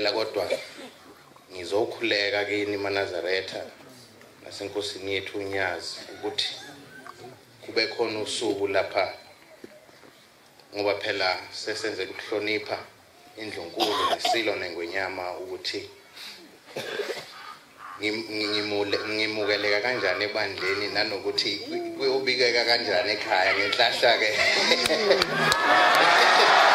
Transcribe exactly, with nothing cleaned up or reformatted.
kuphela kodwa ngizokhuleka kini maNazaretha nasenkosini yethu uNyazi ukuthi kube khona usuku lapha ngoba phela sesenzele ukuhlonipha indlunkulu nesilo nengwenyama ukuthi ngimule ngimukeleka kanjani ebandleni nanokuthi kuyobikeka kanjani ekhaya ngenhlahla ke